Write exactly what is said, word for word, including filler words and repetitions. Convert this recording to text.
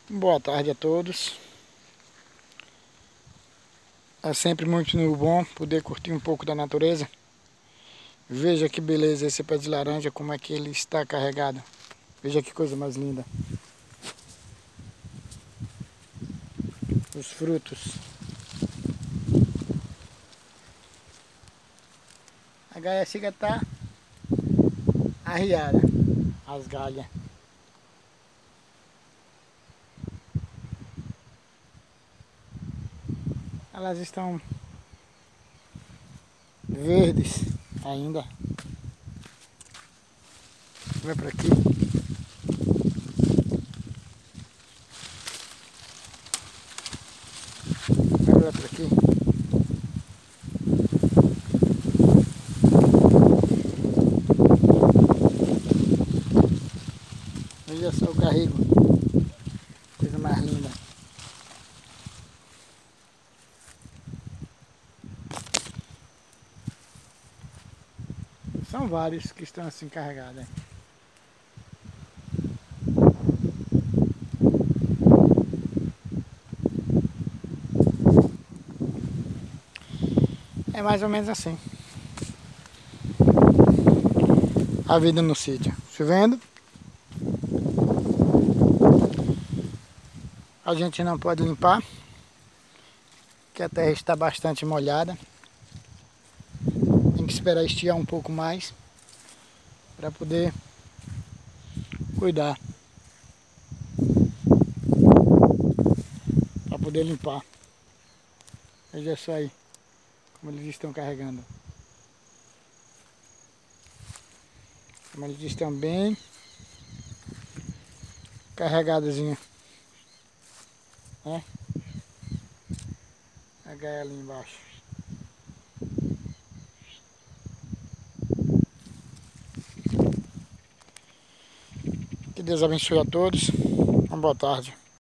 Boa tarde a todos. É sempre muito bom poder curtir um pouco da natureza. Veja que beleza esse pé de laranja, como é que ele está carregado. Veja que coisa mais linda. Os frutos. A gaia chega a estar arriada, as galhas. Elas estão verdes ainda. Vai para aqui. Vai para aqui. Veja só o carrego. Coisa mais linda. São vários que estão assim carregados. É mais ou menos assim a vida no sítio. Chovendo, a gente não pode limpar, porque a terra está bastante molhada. Tem que esperar estiar um pouco mais para poder cuidar, para poder limpar. Veja só aí como eles estão carregando, como eles estão bem carregadozinho, né? A gaia ali embaixo. Que Deus abençoe a todos. Uma boa tarde.